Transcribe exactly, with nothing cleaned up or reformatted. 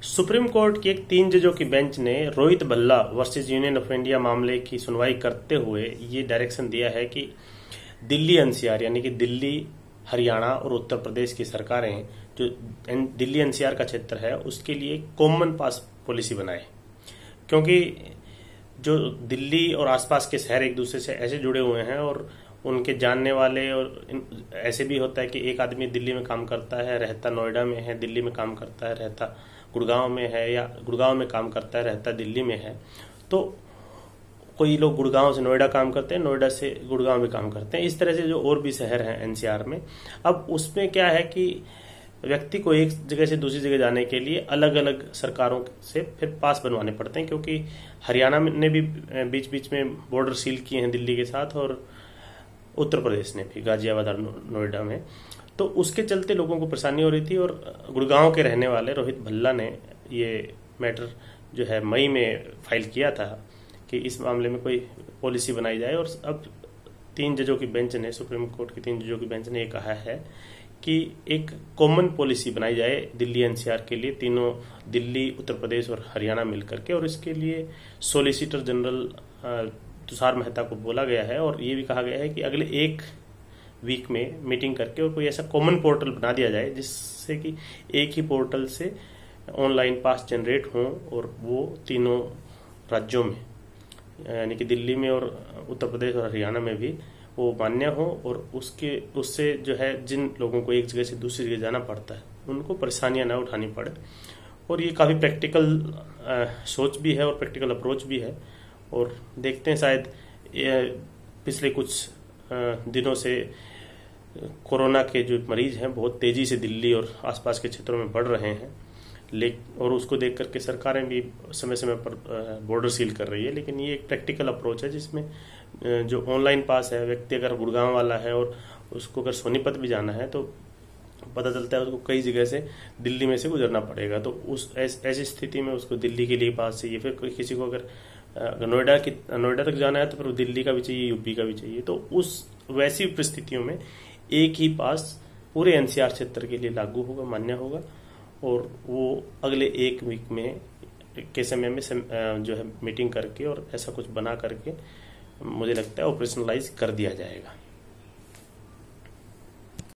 Supreme court की एक तीन जजों की बेंच ने Rohit Bhalla versus Union of India मामले की सुनवाई करते हुए ये डायरेक्शन दिया है कि दिल्ली एनसीआर यानी कि दिल्ली, हरियाणा और उत्तर प्रदेश की सरकारें जो दिल्ली एनसीआर का क्षेत्र है उसके लिए कॉमन पास पॉलिसी बनाए, क्योंकि जो दिल्ली और आसपास के शहर एक दूसरे से ऐसे जुड़े हुए हैं और उनके जानने वाले, और ऐसे भी होता है कि एक आदमी दिल्ली में काम करता है, रहता नोएडा में है, दिल्ली में काम करता है, रहता गुड़गांव में है, या गुड़गांव में काम करता है, रहता दिल्ली में है। तो कोई लोग गुड़गांव से नोएडा काम करते हैं, नोएडा से गुड़गांव में काम करते हैं। इस तरह से जो और भी शहर हैं एनसीआर में, अब उसमें क्या है कि व्यक्ति को एक जगह से दूसरी जगह जाने के लिए अलग अलग सरकारों से फिर पास बनवाने पड़ते हैं, क्योंकि हरियाणा ने भी बीच बीच में बॉर्डर सील किए हैं दिल्ली के साथ, और उत्तर प्रदेश ने भी गाजियाबाद और नोएडा में। तो उसके चलते लोगों को परेशानी हो रही थी, और गुड़गांव के रहने वाले रोहित भल्ला ने ये मैटर जो है मई में फाइल किया था कि इस मामले में कोई पॉलिसी बनाई जाए। और अब तीन जजों की बेंच ने, सुप्रीम कोर्ट की तीन जजों की बेंच ने ये कहा है कि एक कॉमन पॉलिसी बनाई जाए दिल्ली एनसीआर के लिए, तीनों दिल्ली, उत्तर प्रदेश और हरियाणा मिलकर के। और इसके लिए सॉलिसिटर जनरल तुषार मेहता को बोला गया है, और ये भी कहा गया है कि अगले एक वीक में मीटिंग करके और कोई ऐसा कॉमन पोर्टल बना दिया जाए जिससे कि एक ही पोर्टल से ऑनलाइन पास जनरेट हों, और वो तीनों राज्यों में यानी कि दिल्ली में और उत्तर प्रदेश और हरियाणा में भी वो मान्य हो, और उसके उससे जो है जिन लोगों को एक जगह से दूसरी जगह जाना पड़ता है उनको परेशानियां ना उठानी पड़े। और ये काफ़ी प्रैक्टिकल सोच भी है और प्रैक्टिकल अप्रोच भी है। और देखते हैं, शायद पिछले कुछ दिनों से कोरोना के जो मरीज हैं बहुत तेजी से दिल्ली और आसपास के क्षेत्रों में बढ़ रहे हैं, लेकिन और उसको देख करके सरकारें भी समय समय पर बॉर्डर सील कर रही है। लेकिन ये एक प्रैक्टिकल अप्रोच है जिसमें जो ऑनलाइन पास है, व्यक्ति अगर गुड़गांव वाला है और उसको अगर सोनीपत भी जाना है तो पता चलता है उसको कई जगह से दिल्ली में से गुजरना पड़ेगा। तो उस ऐसी स्थिति में उसको दिल्ली के लिए पास चाहिए, फिर कोई किसी को अगर नोएडा की नोएडा तक जाना है तो फिर दिल्ली का भी चाहिए, यूपी का भी चाहिए। तो उस वैसी परिस्थितियों में एक ही पास पूरे एनसीआर क्षेत्र के लिए लागू होगा, मान्य होगा, और वो अगले एक वीक में के समय में जो है मीटिंग करके और ऐसा कुछ बना करके मुझे लगता है ऑपरेशनलाइज कर दिया जाएगा।